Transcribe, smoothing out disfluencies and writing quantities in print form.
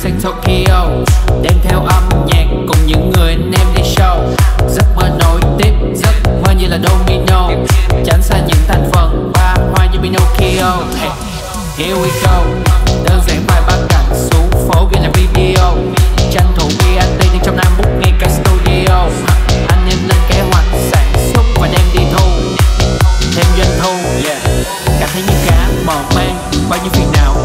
sang Tokyo, đem theo âm nhạc cùng những người anh em đi show. Giấc mơ nối tiếp, giấc mơ như là domino, tránh xa những thành phần ba hoa như Pinocchio. Hey, here we go, đơn giản vài ba cảnh xuống phố ghi lại video, tranh thủ VAT nhưng trong năm book ngay cả studio. Anh em lên kế hoạch sản xuất và đem đi thu thêm doanh thu. Cảm thấy như cá mờ mang bao nhiêu phiền não